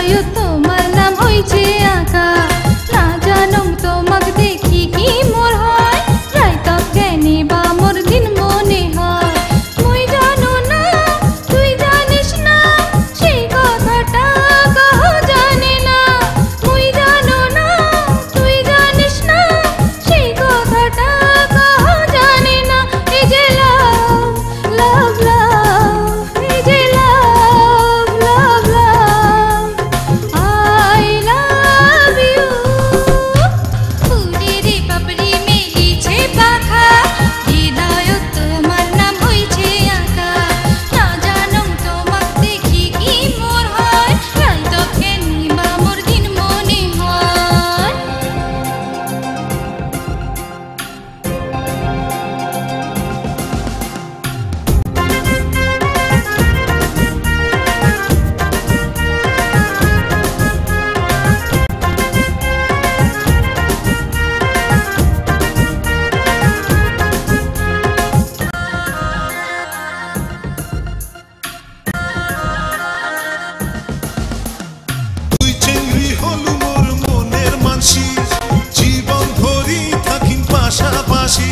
হৃদয় তোমার নাম হইছে আঁকা না জানুম তোমাক দেখি কি মোর হয় রাইত কেনে বা মোর দিন মনে হয় মুই জানো না তুই জানিস না সেই কথাটা কাহ জানে না মুই জানো না তুই জানিস না সেই কথাটা কাহ জানে না এই যে লাভ লাভ লাভ এই যে লাভ লাভ লাভ I love you ফুলের পাপড়ি মেলিছে পাখা হৃদয় তোমার নাম হইছে আঁকা না জানুম তোমাক দেখি কি মোর হয় রাইত কেনি বা মোর দিন মনে হয় তুই চেংড়ি হলু মোর মনের মানসি জীবন ধরি থাকিম পাশাপাশি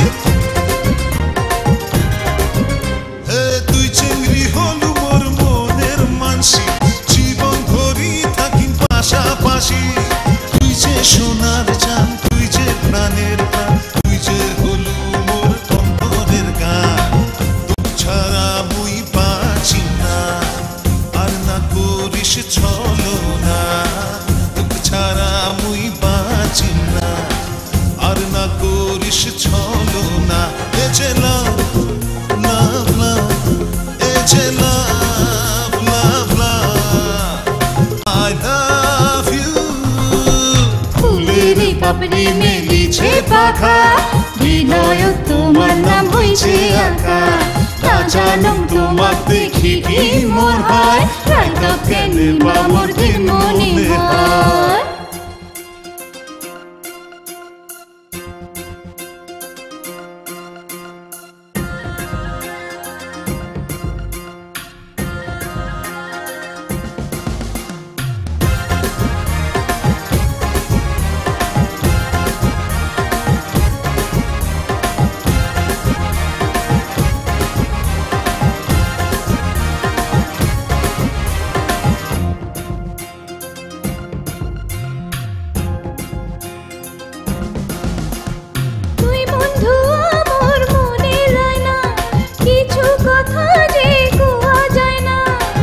তুই চেংড়ি হলু মোর মনের মানসি জীবন ধরি থাকিম পাশাপাশি তুই যে সোনার চান তুই যে প্রাণের প্রাণ তুই যে হলু মোর অন্তরের গান তোর ছাড়া মুই বাঁচি না আর না করিস ছলো না তোকে ছাড়া মুই বাঁচি না আর না করিস ছলো না এ যে লাভ লাভ লাভ এ যে লাভ লাভ লাভ I love you ফুলের পাপড়ি মেলিছে পাখা হৃদয় তোমার নাম হইছে আঁকা না জানুম তোমাক দেখি কি মোর হয় রাইত কেনে বা মোর দিন মনে হয় তুই বন্ধু আমার মনে লয় না কিছু কথা যে কোয়া যায় না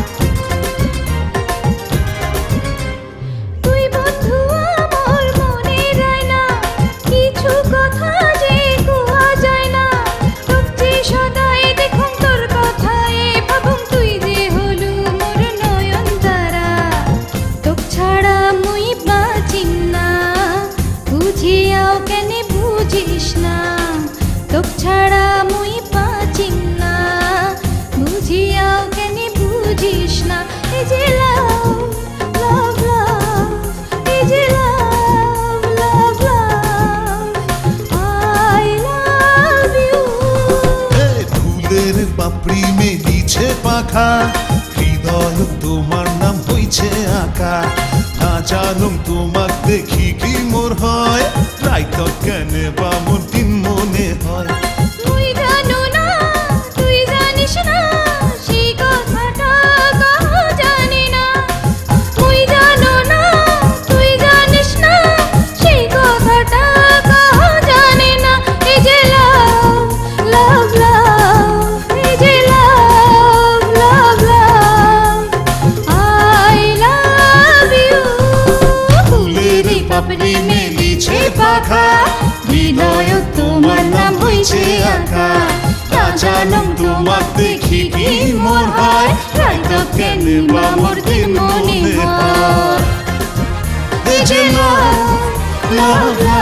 তুই বন্ধু আমার মনে লয় না কিছু কথা যে কোয়া যায় না তোক যে সদাই দেখুম তোর কথায় ভাবুম তুই যে হলু মোর নয়ন তারা তোক ছাড়া মুই বাঁচি না বুঝিয়াও কেনে বুঝিস না তোক ছাড়া মুই বাঁচি না বুঝিয়াও কেনে বুঝিস না এই যে লাভ লাভ লাভ এই যে লাভ লাভ লাভ I love you ফুলের পাপড়ি মেলিছে পাখা হৃদয় তোমার নাম হইছে আঁকা না জানুম তোমাক দেখি কি মোর হয় রাইত কেনে বা মোর দিন মনে হয় তুই জানো না তুই জানিস না সেই কথাটা কাহ জানে না তুই জানো না তুই জানিস না সেই কথাটা কাহ জানে না এই যে লাভ লাভ লাভ এই যে লাভ লাভ লাভ I love you ফুলের পাপড়ি মেলিছে পাখা হৃদয় তোমার নাম হইছে আঁকা না জানুম তোমাক দেখি কি মোর হয় রাইত কেনে বা মোর দিন মনে হয় এই যে লাভ লাভ লাভ